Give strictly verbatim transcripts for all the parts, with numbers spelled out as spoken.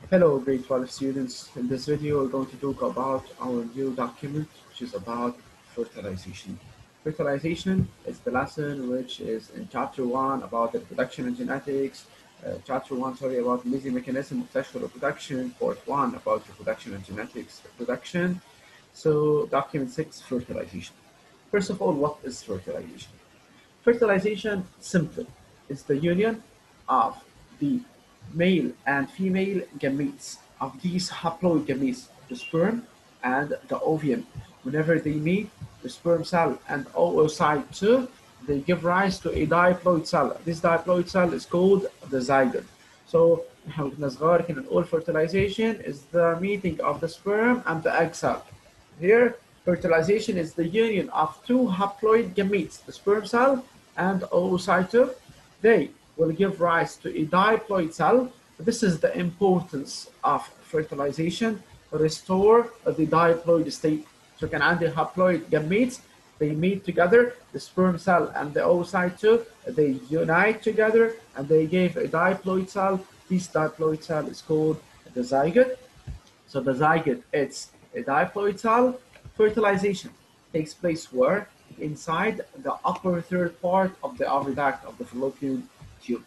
Hello, grade twelve students. In this video, we're going to talk about our new document, which is about fertilization. Fertilization is the lesson which is in chapter one about the reproduction and genetics, uh, chapter one, sorry, about the basic mechanism of sexual reproduction, part one about reproduction and genetics reproduction. So, document six, fertilization. First of all, what is fertilization? Fertilization, simple, is the union of the male and female gametes of these haploid gametes, the sperm and the ovum. Whenever they meet, the sperm cell and oocyte two, they give rise to a diploid cell. This diploid cell is called the zygote. So احنا كنا صغار كنا نقول fertilization is the meeting of the sperm and the egg cell. Here, fertilization is the union of two haploid gametes, the sperm cell and oocyte. They will give rise to a diploid cell. This is the importance of fertilization, restore the diploid state. So can عندي haploid gametes, they meet together, the sperm cell and the oocyte, they unite together and they give a diploid cell. This diploid cell is called the zygote. So the zygote, it's a diploid cell. Fertilization takes place where? Inside the upper third part of the oviduct of the fallopian tube.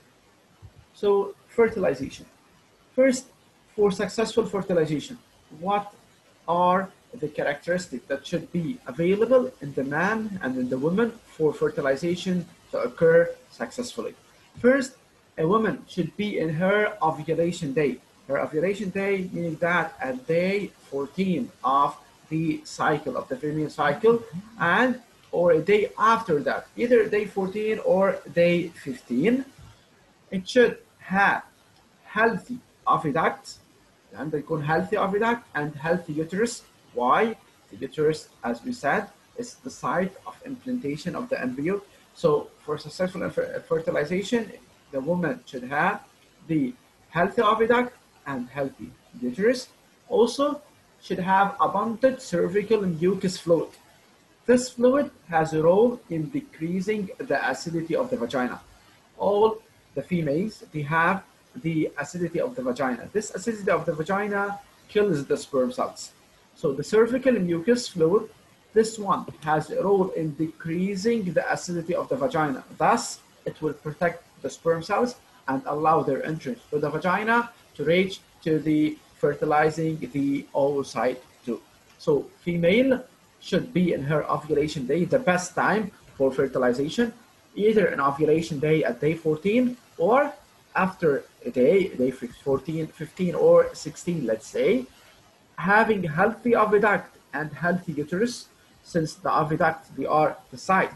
So fertilization. First, for successful fertilization, what are the characteristics that should be available in the man and in the woman for fertilization to occur successfully? First, a woman should be in her ovulation day. Her ovulation day meaning that at day fourteen of the cycle of the female cycle, and or a day after that, either day fourteen or day fifteen, it should have healthy oviduct, and they call healthy oviduct and healthy uterus. Why? The uterus, as we said, is the site of implantation of the embryo. So for successful fertilization, the woman should have the healthy oviduct and healthy uterus. Also, should have abundant cervical mucus fluid. This fluid has a role in decreasing the acidity of the vagina. All the females, they have the acidity of the vagina. This acidity of the vagina kills the sperm cells. So the cervical mucus fluid, this one has a role in decreasing the acidity of the vagina. Thus, it will protect the sperm cells and allow their entrance to the vagina to reach to the fertilizing the oocyte too. So female should be in her ovulation day, the best time for fertilization, either an ovulation day at day fourteen or after a day, day fourteen, fifteen, or sixteen, let's say, having healthy oviduct and healthy uterus, since the oviduct, they are the site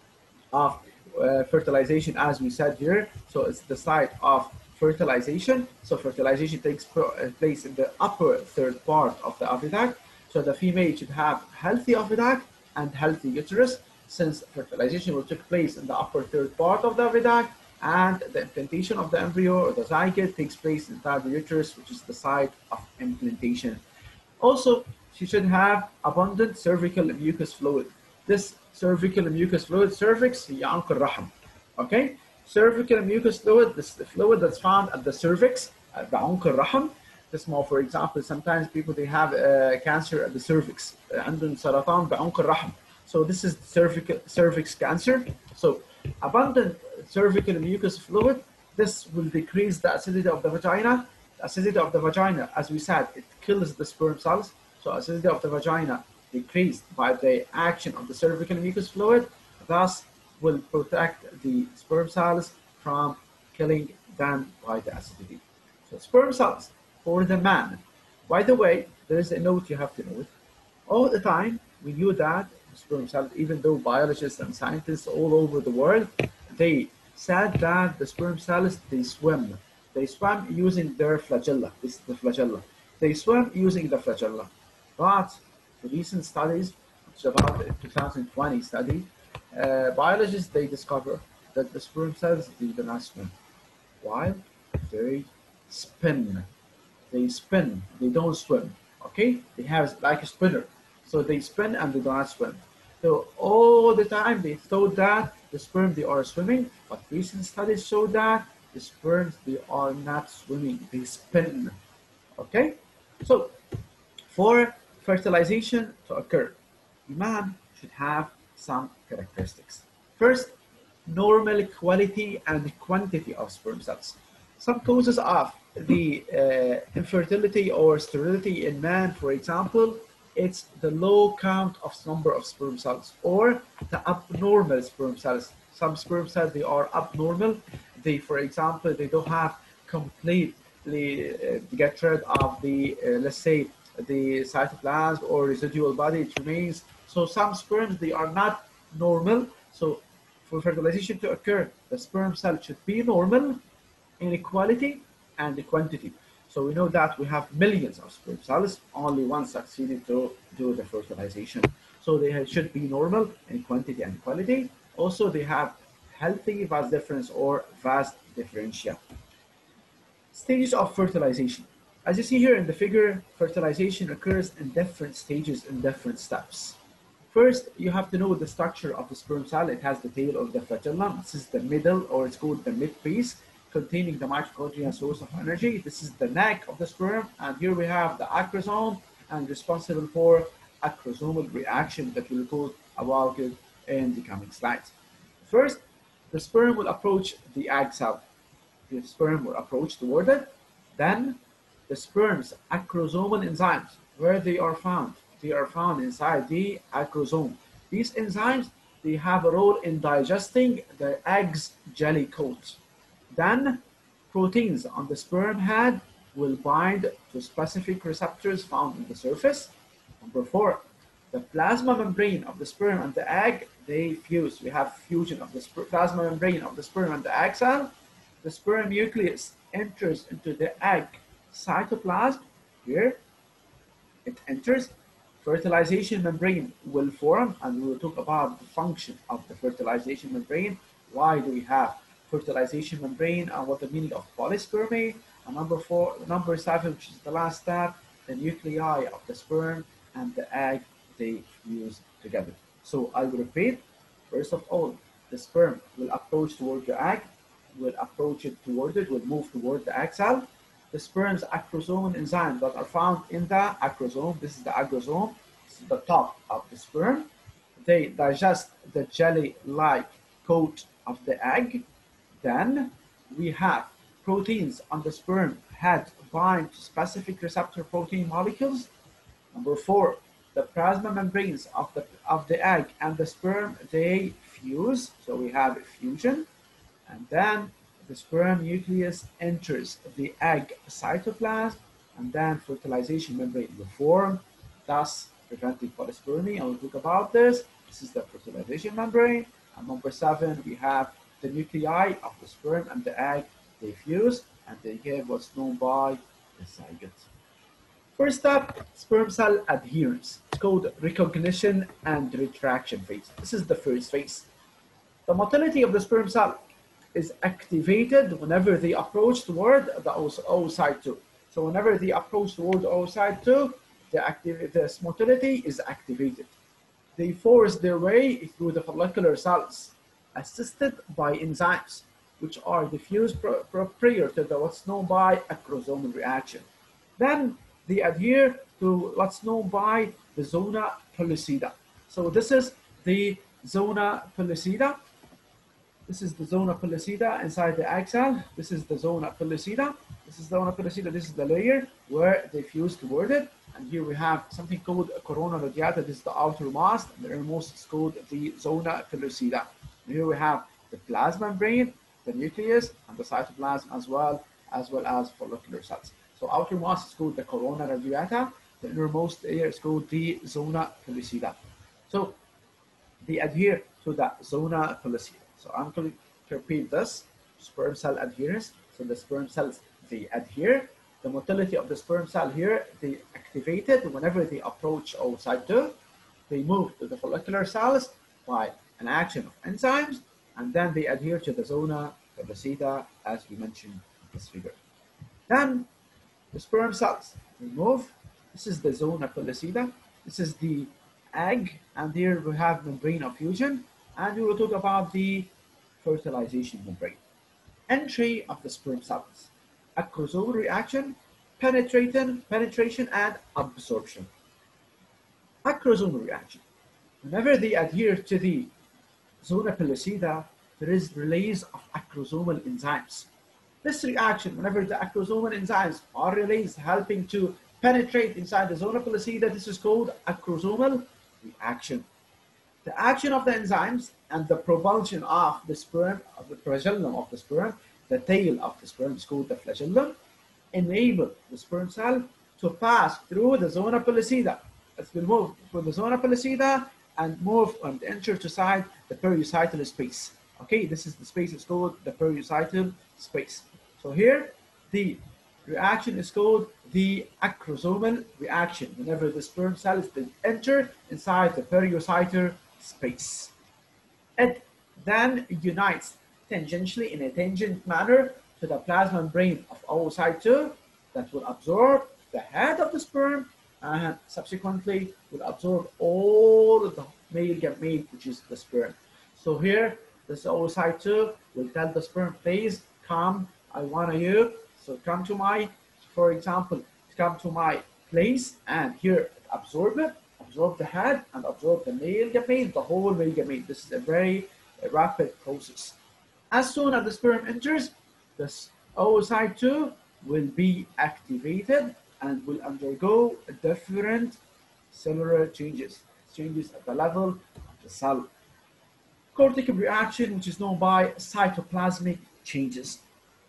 of uh, fertilization, as we said here. So it's the site of fertilization. So fertilization takes place in the upper third part of the oviduct. So the female should have healthy oviduct and healthy uterus, since fertilization will take place in the upper third part of the oviduct, and the implantation of the embryo or the zygote takes place inside the uterus, which is the site of implantation. Also, she should have abundant cervical mucus fluid. This cervical mucus fluid, cervix, هي عنق الرحم. Okay? Cervical mucus fluid, this is the fluid that's found at the cervix, at the عنق الرحم. This more, for example, sometimes people, they have uh, cancer at the cervix. عندهم سرطان بعنق الرحم. So this is cervical cervix cancer. So abundant cervical mucus fluid, this will decrease the acidity of the vagina. The acidity of the vagina, as we said, it kills the sperm cells. So acidity of the vagina decreased by the action of the cervical mucus fluid, thus will protect the sperm cells from killing them by the acidity. So sperm cells for the man. By the way, there is a note you have to know. All the time, we knew that sperm cells, even though biologists and scientists all over the world, they said that the sperm cells, they swim. They swim using their flagella. This is the flagella. They swim using the flagella. But the recent studies, which is about the two thousand twenty study, uh, biologists, they discover that the sperm cells, they do not swim. Why? They spin. They spin. They don't swim. Okay? They have like a spinner. So they spin and they do not swim. So all the time they thought that the sperm, they are swimming, but recent studies show that the sperms, they are not swimming, they spin. Okay, so for fertilization to occur, a man should have some characteristics. First, normal quality and quantity of sperm cells. Some causes of the uh, infertility or sterility in man, for example, it's the low count of number of sperm cells or the abnormal sperm cells. Some sperm cells, they are abnormal. They, for example, they don't have completely uh, get rid of the, uh, let's say, the cytoplasm or residual body, it remains. So some sperms, they are not normal. So for fertilization to occur, the sperm cell should be normal in quality and quantity. So we know that we have millions of sperm cells, only one succeeded to do the fertilization. So they should be normal in quantity and quality. Also, they have healthy vas difference or vas differentia. Stages of fertilization. As you see here in the figure, fertilization occurs in different stages and different steps. First, you have to know the structure of the sperm cell. It has the tail of the flagellum. This is the middle, or it's called the midpiece, containing the mitochondrial source of energy. This is the neck of the sperm, and here we have the acrosome, and responsible for acrosomal reaction that we'll talk about it in the coming slides. First, the sperm will approach the egg cell. The sperm will approach toward it. Then, the sperm's acrosomal enzymes, where they are found, they are found inside the acrosome. These enzymes, they have a role in digesting the egg's jelly coat. Then, proteins on the sperm head will bind to specific receptors found in the surface. Number four, the plasma membrane of the sperm and the egg, they fuse. We have fusion of the plasma membrane of the sperm and the egg cell. The sperm nucleus enters into the egg cytoplasm. Here, it enters. Fertilization membrane will form, and we will talk about the function of the fertilization membrane. Why do we have fertilization membrane and what the meaning of polyspermy? And number four, number seven, which is the last step, the nuclei of the sperm and the egg, they fuse together. So I will repeat. First of all, the sperm will approach toward the egg, will approach it toward it, will move toward the egg cell. The sperm's acrosomal enzymes that are found in the acrosome, this is the acrosome, this is the top of the sperm. They digest the jelly-like coat of the egg. Then we have proteins on the sperm head bind to specific receptor protein molecules. Number four, the plasma membranes of the, of the egg and the sperm, they fuse. So we have fusion. And then the sperm nucleus enters the egg cytoplasm, and then fertilization membrane will form, thus preventing polyspermy. I will talk about this. This is the fertilization membrane. And number seven, we have the nuclei of the sperm and the egg. They fuse, and they give what's known by the zygote. First up, sperm cell adherence. It's called recognition and retraction phase. This is the first phase. The motility of the sperm cell is activated whenever they approach toward the oocyte two. So whenever they approach toward the oocyte two, the, active, the motility is activated. They force their way through the follicular cells, assisted by enzymes, which are diffused prior to the what's known by acrosomal reaction. Then they adhere to what's known by the zona pellucida. So this is the zona pellucida. This is the zona pellucida inside the egg cell. This is the zona pellucida. This is the zona pellucida. This is the layer where they fuse toward it. And here we have something called a corona radiata. This is the outermost. And the innermost is called the zona pellucida. And here we have the plasma membrane, the nucleus, and the cytoplasm as well, as well as follicular cells. So outermost is called the corona radiata. The innermost layer is called the zona pellucida. So they adhere to the zona pellucida. So I'm going to repeat this. Sperm cell adherence. So the sperm cells, they adhere. The motility of the sperm cell here, they activate it whenever they approach oocyte two. They move to the follicular cells by an action of enzymes, and then they adhere to the zona pellucida as we mentioned in this figure. Then the sperm cells, they move. This is the zona pellucida. This is the egg, and here we have membrane of fusion. And we will talk about the fertilization membrane. Entry of the sperm cells. Acrosomal reaction, penetrating, penetration and absorption. Acrosomal reaction. Whenever they adhere to the zona pellucida, there is release of acrosomal enzymes. This reaction, whenever the acrosomal enzymes are released, helping to penetrate inside the zona pellucida, this is called acrosomal reaction. The action of the enzymes and the propulsion of the sperm, of the flagellum of the sperm, the tail of the sperm is called the flagellum, enable the sperm cell to pass through the zona pellucida. It will move through the zona pellucida and move and enter to side the pericytal space. Okay, this is the space, it's called the pericytal space. So here, the reaction is called the acrosomal reaction, whenever the sperm cells enter inside the pericytal space. It then unites tangentially in a tangent manner to the plasma membrane of oocyte two that will absorb the head of the sperm and subsequently will absorb all of the male gamete, which is the sperm. So here, this oocyte two will tell the sperm, please come, I want you, so come to my, for example, come to my place, and here absorb it, absorb the head, and absorb the male gamete, the whole male gamete. This is a very uh, rapid process. As soon as the sperm enters, this oocyte two will be activated and will undergo different cellular changes, changes at the level of the cell. Cortical reaction, which is known by cytoplasmic changes.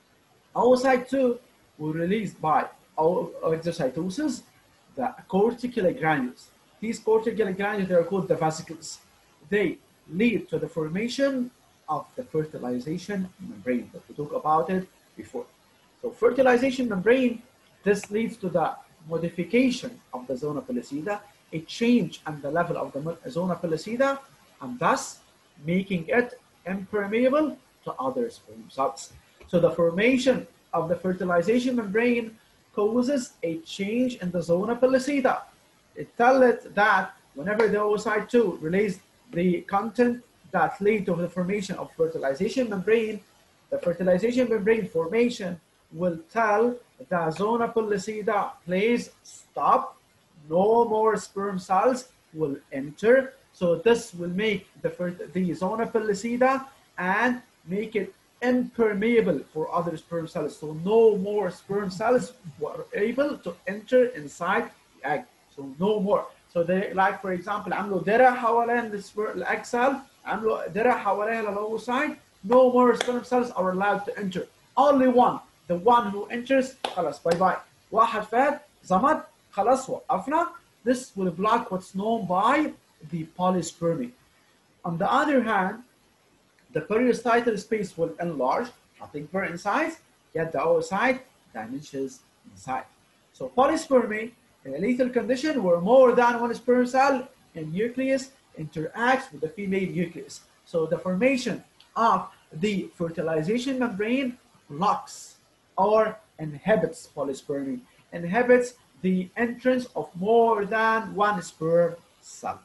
Oocyte two will release by exocytosis the cortical granules. These cortical granules, they are called the vesicles. They lead to the formation of the fertilization membrane, that we talked about it before. So fertilization membrane, this leads to the modification of the zona pellucida, a change in the level of the zona pellucida, and thus making it impermeable to other sperm cells. So the formation of the fertilization membrane causes a change in the zona pellucida. It tells it that whenever the oocyte two release the content that lead to the formation of fertilization membrane, the fertilization membrane formation will tell the zona pellucida, please stop, no more sperm cells will enter. So this will make the, the zona pellucida and make it impermeable for other sperm cells. So no more sperm cells were able to enter inside the egg. So no more. So they, like for example, عملوا درع حوالين the egg cell, عملوا درع حوالين الoocyte. No more sperm cells are allowed to enter. Only one. The one who enters, خلاص باي باي. واحد فات زمد خلاص وقفنا. This will block what's known by the polyspermy. On the other hand, the pericytal space will enlarge, nothing bigger in size, yet the oocyte diminishes in size. So polyspermy, in a lethal condition where more than one sperm cell in nucleus interacts with the female nucleus. So the formation of the fertilization membrane blocks or inhibits polyspermy, inhibits the entrance of more than one sperm cell.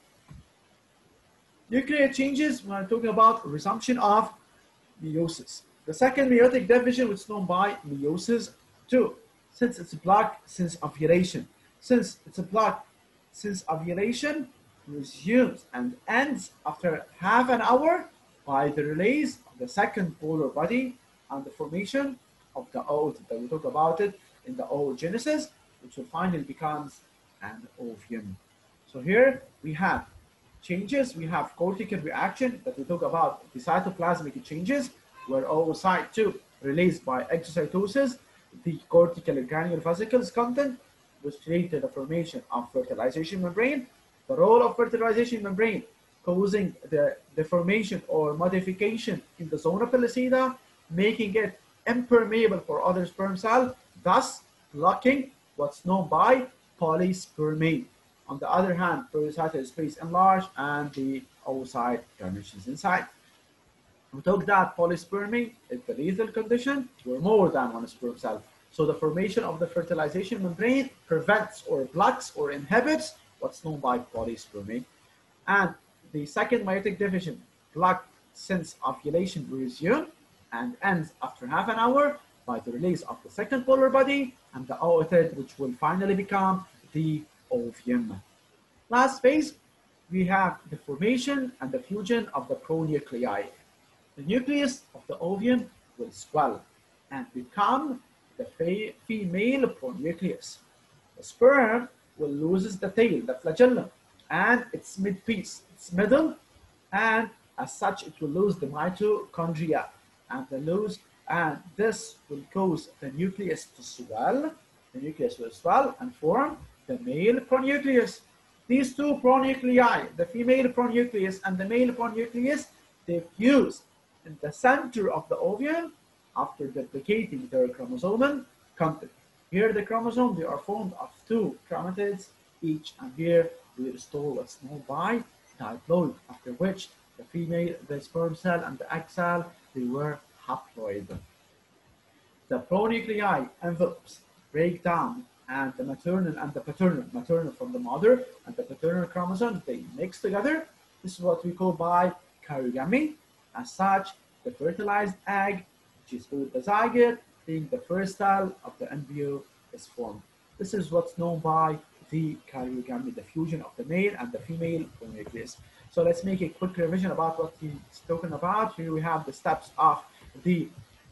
Nuclear changes, when I'm talking about resumption of meiosis. The second meiotic division, which is known by meiosis two, since it's blocked since ovulation. Since it's a block since ovulation, resumes and ends after half an hour by the release of the second polar body and the formation of the oocyte that we talk about it in the oogenesis, which will finally becomes an ovum. So here we have changes, we have cortical reaction that we talk about, the cytoplasmic changes, where oocyte two released by exocytosis, the cortical granular vesicles content, which lead to the formation of fertilization membrane. The role of fertilization membrane causing the deformation or modification in the zona pellucida, making it impermeable for other sperm cells, thus blocking what's known by polyspermy. On the other hand, pericytal space enlarged and the oocyte diminishes inside. We talked that polyspermy is the lethal condition where more than one sperm cell. So the formation of the fertilization membrane prevents or blocks or inhibits what's known by polyspermy. And the second meiotic division, blocked since ovulation resume and ends after half an hour by the release of the second polar body and the oocyte, which will finally become the ovum. Last phase, we have the formation and the fusion of the pronuclei. The nucleus of the ovum will swell and become the female pronucleus. The sperm will lose the tail, the flagellum, and its midpiece, its middle, and as such it will lose the mitochondria and the lose, and this will cause the nucleus to swell. The nucleus will swell and form the male pronucleus. These two pronuclei, the female pronucleus and the male pronucleus, they fuse in the center of the ovum after duplicating their chromosomal content. Here the chromosomes, they are formed of two chromatids each, and here we restore what's known by diploid, after which the female, the sperm cell and the egg cell, they were haploid. The pronuclei envelopes break down, and the maternal and the paternal, maternal from the mother and the paternal chromosome, they mix together. This is what we call by karyogamy. As such, the fertilized egg, which is called the zygote, being the first cell of the embryo, is formed. This is what's known by the karyogamy, the fusion of the male and the female pronucleus. So let's make a quick revision about what he's talking about. Here we have the steps of the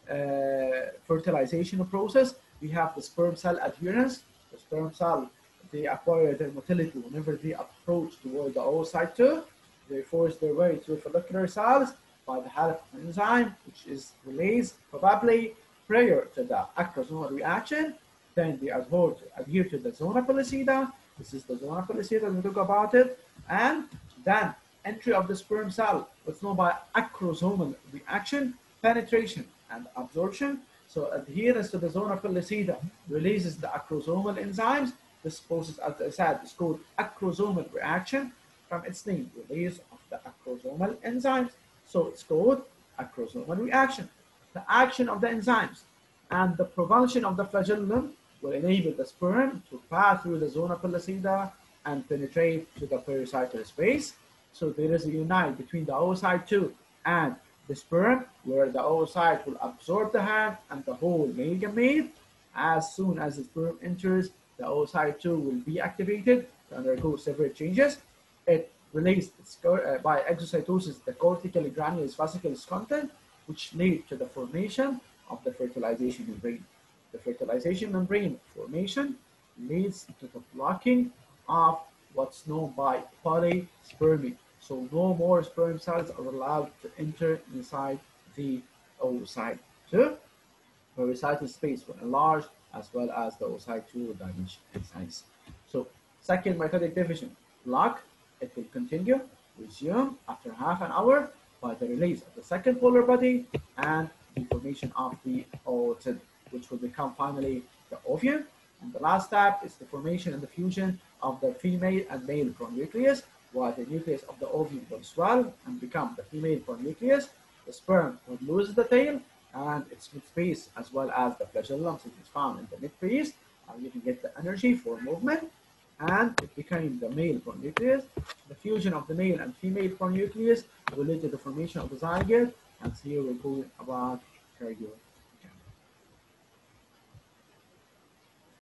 uh, fertilization process. We have the sperm cell adherence. The sperm cell, they acquire their motility whenever they approach toward the oocyte two. They force their way through follicular cells by the help of an enzyme, which is released probably prior to the acrosomal reaction. Then they adhere to, adhere to the zona pellucida. This is the zona pellucida, we talk about it. And then entry of the sperm cell, what's known by acrosomal reaction, penetration and absorption. So adherence to the zona pellucida releases the acrosomal enzymes. This process, as I said, is called acrosomal reaction from its name, release of the acrosomal enzymes. So it's called acrosomal reaction. The action of the enzymes and the propulsion of the flagellum will enable the sperm to pass through the zona pellucida and penetrate to the pericytal space. So there is a unite between the oocyte two and the sperm, where the oocyte will absorb the hand and the whole male gamete. As soon as the sperm enters, the oocyte two will be activated to undergo several changes. It released uh, by exocytosis the cortical granulus fasciculus content, which lead to the formation of the fertilization membrane. The fertilization membrane formation leads to the blocking of what's known by polyspermy. So no more sperm cells are allowed to enter inside the oocyte two. Pericytal space will enlarge, as well as the oocyte two will diminish in size. So second mitotic division, block. It will continue, resume after half an hour by the release of the second polar body and the formation of the oocyte, which will become finally the ovum. And the last step is the formation and the fusion of the female and male pronucleus, while the nucleus of the ovum will swell and become the female pronucleus. The sperm will lose the tail and its midpiece, as well as the flagellum, which is found in the midpiece, and you can get the energy for movement. And it became the male pronucleus. The fusion of the male and female pronucleus will lead to the formation of the zygote, and here we're going about karyogamy.